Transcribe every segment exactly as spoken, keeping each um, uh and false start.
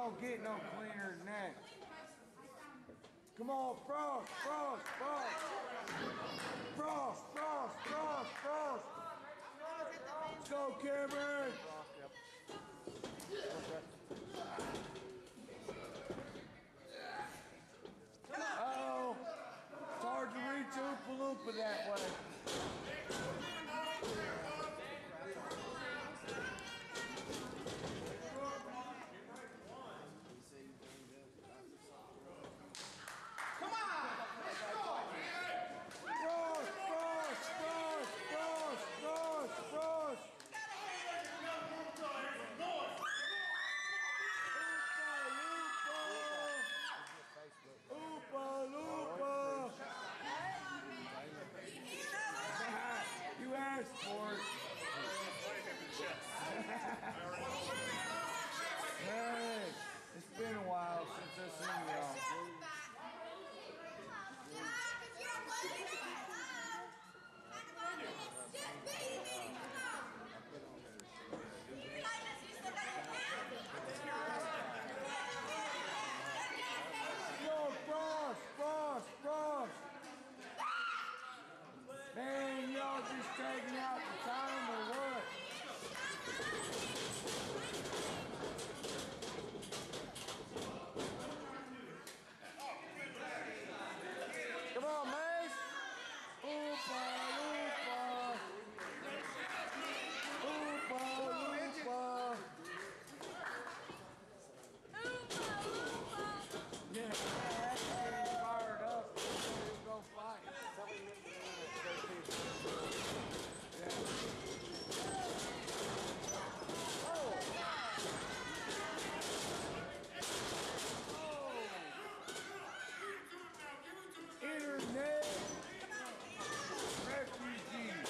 don't get no cleaner than that. Come on, Frost, Frost, Frost. Frost, Frost, Frost, Frost. Let's go, Cameron. Uh-oh. It's hard to reach Oompa Loompa that way. Come on! Let's go! Frost, Frost, Frost, Frost, Frost, Frost. Oompa Loompa! You asked for it. Hey, it's been a while since I've seen y'all. Yo, Frost, Frost, Frost! Man, y'all just taking out the time or what? Come on, Mace! Oompa Loompa! Oompa Loompa! Yeah, that's getting fired up. We'll go fight. Yeah. Oh! Oh! Internet refugees.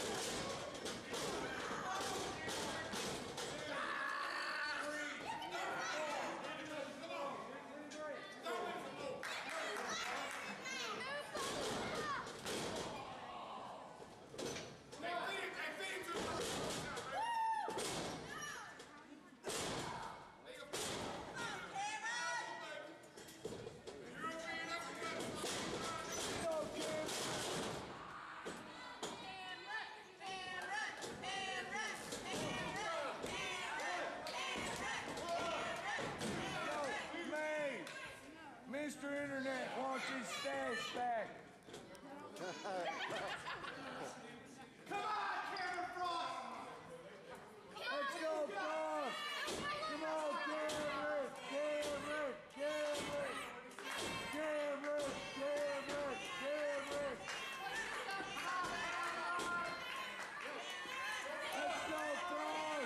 Mister Internet wants his stash back. Come on, Cameron Frost! Let's go, Frost! Come on, Cameron! Cameron! Cameron! Cameron! Cameron! Cameron! Let's go, Frost!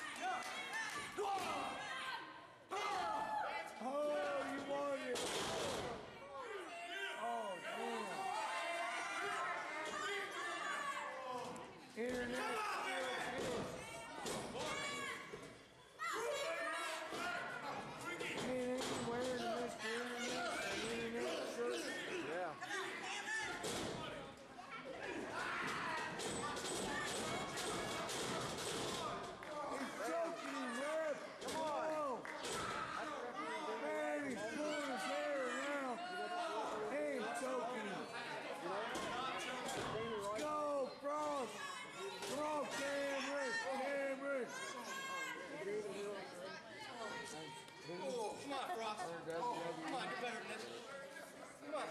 Oh, you won it! Oh, damn! Internet! Wearing the Mister Internet, Internet shirt. Yeah. He's choking him, Ref. Come on. Man, he's pulling his hair around. And choking him. Let's go, Frost. Come on, Cameron. Cameron. Oh, come on, Frost. Oh, come on, you're better than this. Come on.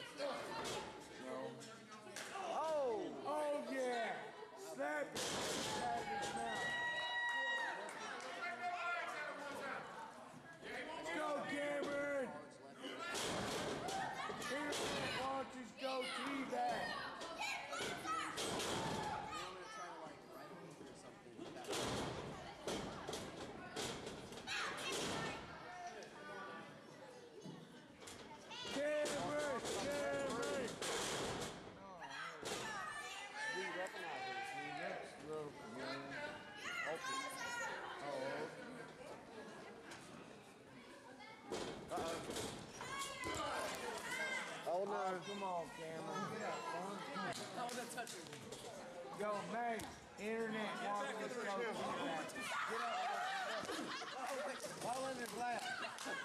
Oh, oh yeah. Slap it. Slap his mouth. Let's go, Cameron. Internet wants his goatee back. Cameron! Cameron! We recognize it. See, next rope, man. Open. Oh, uh-oh. Oh, no. Oh, come on, Cameron. Get up, son. How was that touching? Yo, mate. Internet wants this goatee back. Get up. All in his lap.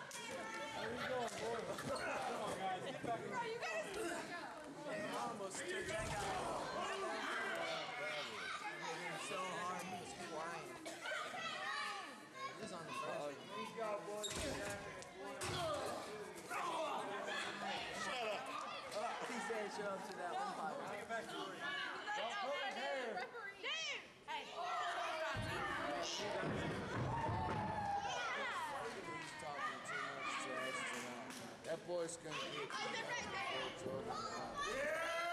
it's gonna get. Hell yeah!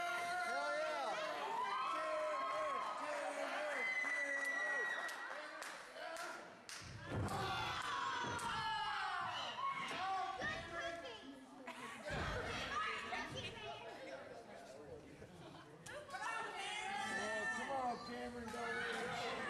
Come on, Cameron, go with it.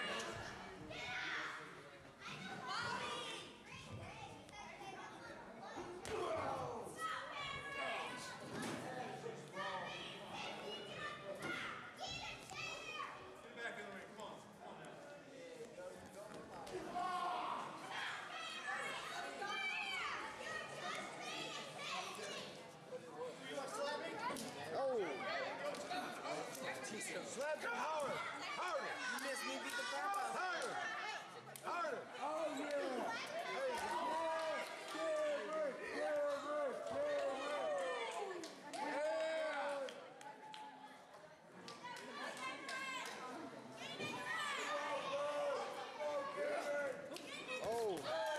Slap him harder! Harder! You missed me, beat the crap out of him. Harder! Harder! Oh, yeah. There you go. Cameron, Cameron, Cameron. Yeah! Oh.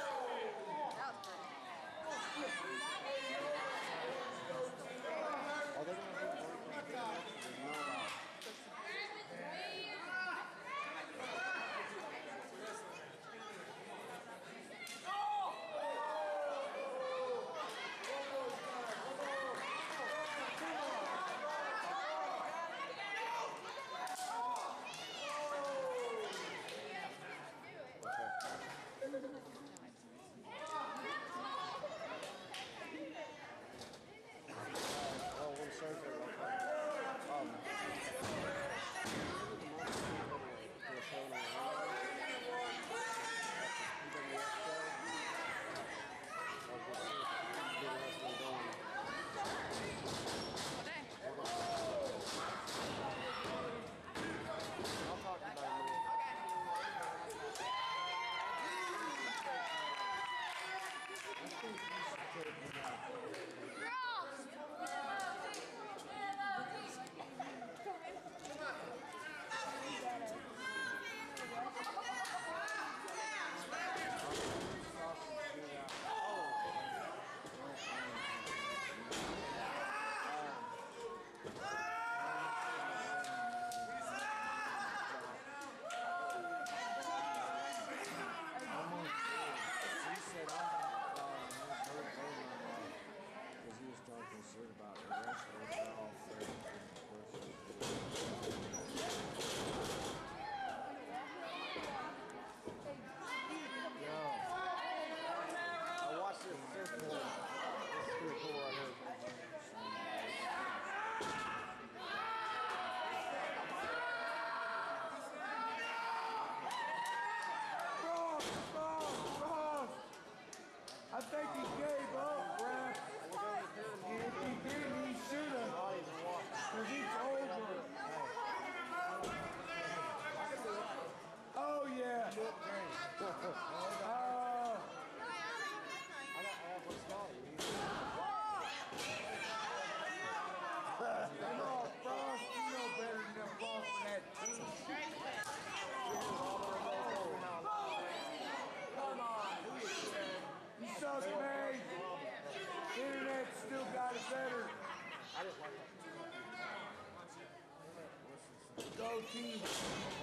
I think he gave up, Brad. If he didn't, he should have. Because he's over. Oh, yeah. Oh. Come on, Frost. You know better than them Frost in that team. You suck, man. Internet still got it better. Go team.